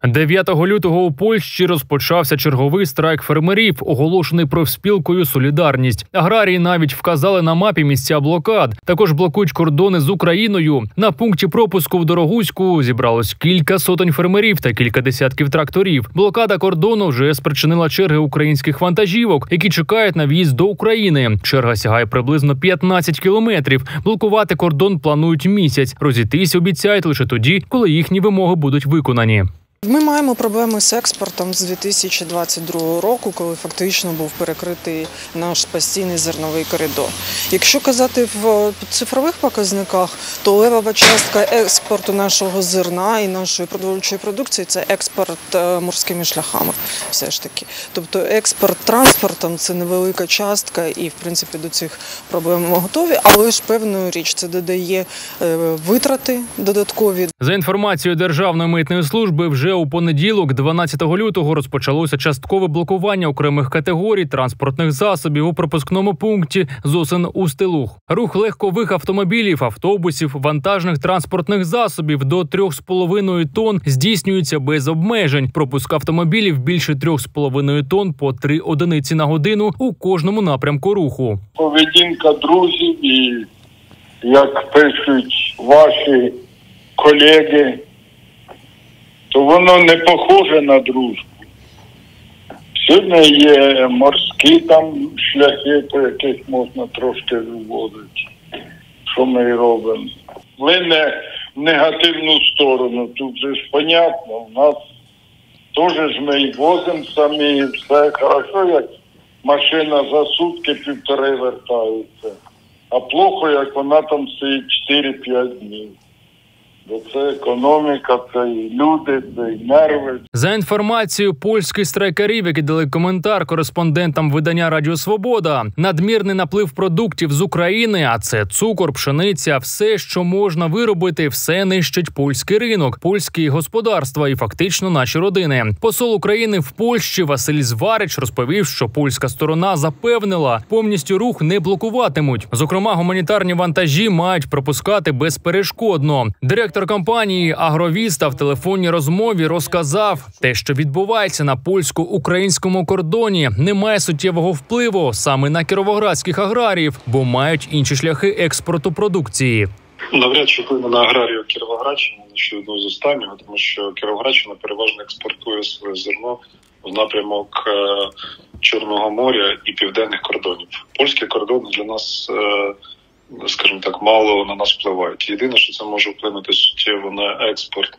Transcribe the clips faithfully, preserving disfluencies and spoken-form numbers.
дев'ятого лютого у Польщі розпочався черговий страйк фермерів, оголошений профспілкою «Солідарність». Аграрії навіть вказали на мапі місця блокад. Також блокують кордони з Україною. На пункті пропуску в Дорогуську зібралось кілька сотень фермерів та кілька десятків тракторів. Блокада кордону вже спричинила черги українських вантажівок, які чекають на в'їзд до України. Черга сягає приблизно п'ятнадцять кілометрів. Блокувати кордон планують місяць. Розійтись обіцяють лише тоді, коли їхні вимоги будуть виконані. Ми маємо проблеми з експортом з дві тисячі двадцять другого року, коли фактично був перекритий наш постійний зерновий коридор. Якщо казати в цифрових показниках, то левова частка експорту нашого зерна і нашої продовольчої продукції – це експорт морськими шляхами все ж таки. Тобто експорт транспортом – це невелика частка і, в принципі, до цих проблем ми готові, але ж певною річ це додає витрати додаткові. За інформацією Державної митної служби, вже у понеділок, дванадцятого лютого, розпочалося часткове блокування окремих категорій транспортних засобів у пропускному пункті Зосин-Устилуг. Рух легкових автомобілів, автобусів, вантажних транспортних засобів до трьох з половиною тонн здійснюється без обмежень. Пропуск автомобілів більше трьох з половиною тонн по три одиниці на годину у кожному напрямку руху. Поведінка друзів і, як пишуть ваші колеги, то воно не похоже на дружбу. Сьогодні є морські там шляхи, по яких можна трошки вивозити, що ми і робимо. Ви не в негативну сторону, тут же ж понятно, у нас теж ж ми і возимо самі, і все хорошо, як машина за сутки півтори вертається, а плохо, як вона там стоїть чотири-п'ять днів. Бо це економіка, це і люди, це і нерви. За інформацією польських страйкарів, які дали коментар кореспондентам видання «Радіо Свобода», надмірний наплив продуктів з України, а це цукор, пшениця, все, що можна виробити, все нищить польський ринок, польські господарства і фактично наші родини. Посол України в Польщі Василь Зварич розповів, що польська сторона запевнила, повністю рух не блокуватимуть. Зокрема, гуманітарні вантажі мають пропускати безперешкодно. Директор компанії «Агровіста» в телефонній розмові розказав, те, що відбувається на польсько-українському кордоні, не має суттєвого впливу саме на кіровоградських аграріїв, бо мають інші шляхи експорту продукції. Навряд чи вплине на аграрію Кіровоградщини, що одного з останнього, тому що Кіровоградщина переважно експортує своє зерно в напрямок Чорного моря і південних кордонів. Польські кордони для нас, скажімо так, мало на нас впливають. Єдине, що це може вплинути суттєво на експорт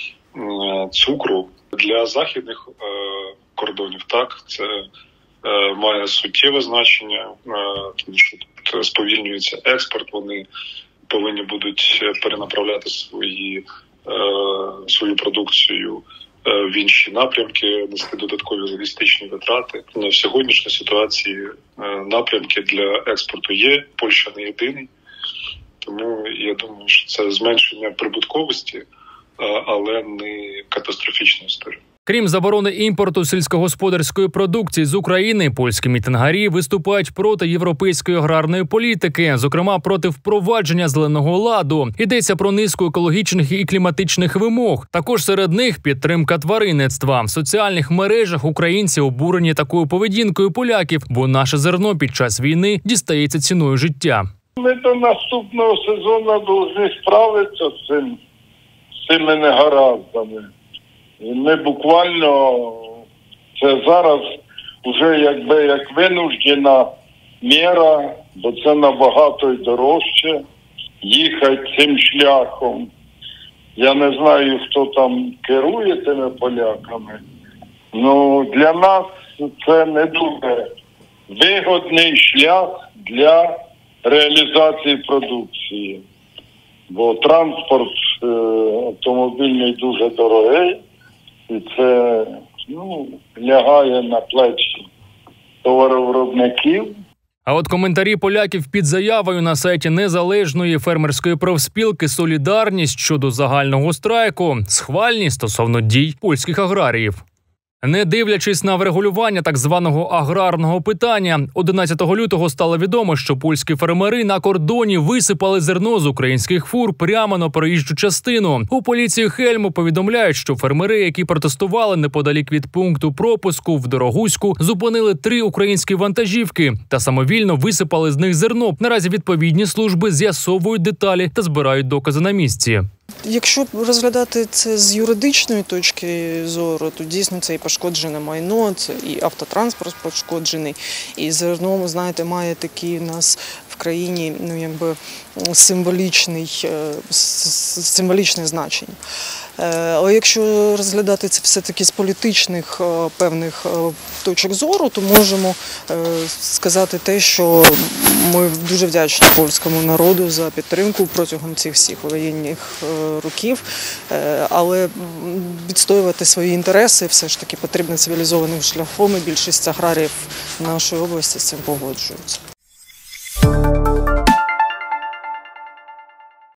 цукру. Для західних кордонів, так, це має суттєве значення, тому що тут сповільнюється експорт, вони повинні будуть перенаправляти свої, свою продукцію в інші напрямки, нести додаткові логістичні витрати. В сьогоднішній ситуації напрямки для експорту є, Польща не єдиний, тому я думаю, що це зменшення прибутковості, але не катастрофічна історія. Крім заборони імпорту сільськогосподарської продукції з України, польські мітингарі виступають проти європейської аграрної політики, зокрема проти впровадження зеленого ладу. Йдеться про низку екологічних і кліматичних вимог. Також серед них підтримка тваринництва. В соціальних мережах українці обурені такою поведінкою поляків, бо наше зерно під час війни дістається ціною життя. Ми до наступного сезону повинні справитися з цим, з цими негараздами. І ми буквально, це зараз вже якби як винуждена міра, бо це набагато й дорожче їхати цим шляхом. Я не знаю, хто там керує тими поляками, але для нас це не дуже вигідний шлях для реалізації продукції. Бо транспорт е, автомобільний дуже дорогий. І це, ну, лягає на плечі товаровиробників. А от коментарі поляків під заявою на сайті незалежної фермерської профспілки «Солідарність» щодо загального страйку схвальні стосовно дій польських аграріїв. Не дивлячись на врегулювання так званого аграрного питання, одинадцятого лютого стало відомо, що польські фермери на кордоні висипали зерно з українських фур прямо на проїжджу частину. У поліції Хельму повідомляють, що фермери, які протестували неподалік від пункту пропуску в Дорогуську, зупинили три українські вантажівки та самовільно висипали з них зерно. Наразі відповідні служби з'ясовують деталі та збирають докази на місці. Якщо розглядати це з юридичної точки зору, то дійсно це і пошкоджене майно, це і автотранспорт пошкоджений, і зерно, ви знаєте, має такий у нас в країні, ну, якби символічний, символічне значення. Але якщо розглядати це все-таки з політичних певних точок зору, то можемо сказати те, що ми дуже вдячні польському народу за підтримку протягом цих всіх воєнних років, але відстоювати свої інтереси все ж таки потрібно цивілізованим шляхом, і більшість аграріїв нашої області з цим погоджуються.